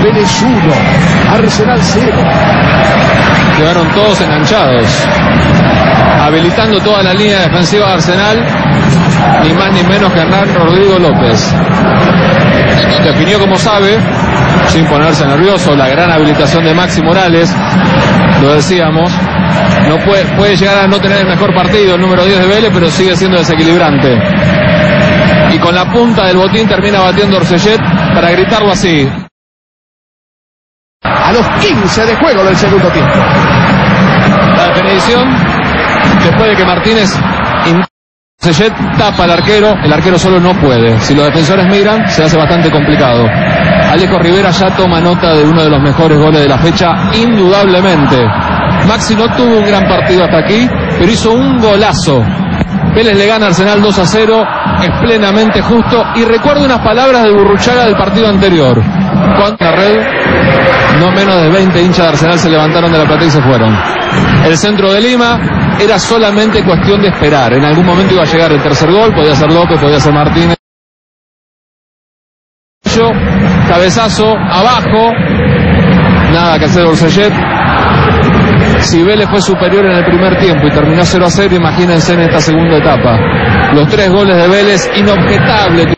Vélez 1, Arsenal 0. Quedaron todos enganchados, habilitando toda la línea defensiva de Arsenal, ni más ni menos que Hernán Rodrigo López. Definió como sabe, sin ponerse nervioso, la gran habilitación de Maxi Morales. Lo decíamos, no puede llegar a no tener el mejor partido el número 10 de Vélez, pero sigue siendo desequilibrante. Y con la punta del botín termina batiendo Orsellet para gritarlo así. A los 15 de juego del segundo tiempo. La definición, después de que Martínez Orsellet tapa al arquero, el arquero solo no puede. Si los defensores miran, se hace bastante complicado. Alejo Rivera ya toma nota de uno de los mejores goles de la fecha, indudablemente. Maxi no tuvo un gran partido hasta aquí, pero hizo un golazo. Vélez le gana a Arsenal 2-0, es plenamente justo. Y recuerdo unas palabras de Burruchaga del partido anterior. Cuando la red, no menos de 20 hinchas de Arsenal se levantaron de la platea y se fueron. El centro de Lima era solamente cuestión de esperar. En algún momento iba a llegar el tercer gol, podía ser López, podía ser Martínez. Cabezazo, abajo, nada que hacer Orsellet. Si Vélez fue superior en el primer tiempo y terminó 0-0, imagínense en esta segunda etapa. Los 3 goles de Vélez, inobjetable.